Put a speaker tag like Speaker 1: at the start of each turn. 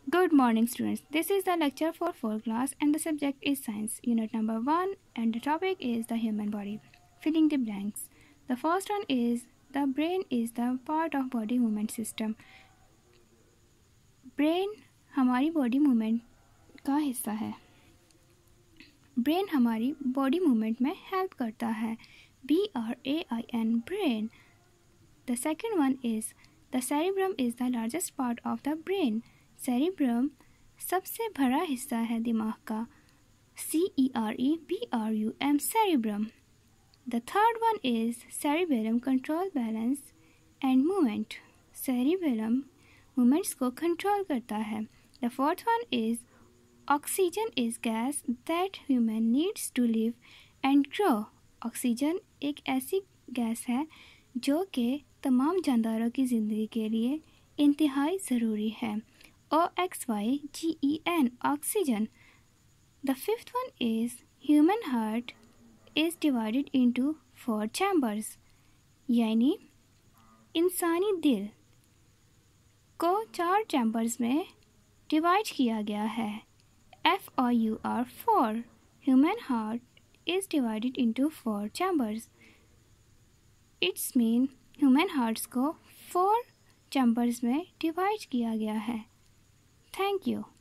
Speaker 1: Good morning, students. This is the lecture for 4th class and the subject is science, unit number 1, and the topic is the human body. Filling the blanks. The first one is the brain is the part of body movement system. Brain हमारी body movement का हिस्सा है. Brain हमारी body movement में help करता है. BRAIN brain. The second one is the cerebrum is the largest part of the brain. Cerebrum सबसे बड़ा हिस्सा है दिमाग का. CEREBRUM cerebrum. The third one is cerebellum control balance and movement. cerebellum movements को कंट्रोल करता है. The fourth one is oxygen is gas that human needs to live and grow. Oxygen एक ऐसी गैस है जो कि तमाम जानदारों की ज़िंदगी के लिए इंतहाई ज़रूरी है. OXYGEN oxygen. The fifth one is human heart is divided into 4 chambers. यानी इंसानी दिल को 4 चैम्बर्स में डिवाइड किया गया है. FOUR 4. Human heart is divided into 4 chambers. It's mean human hearts को 4 चैम्बर्स में डिवाइड किया गया है. Thank you.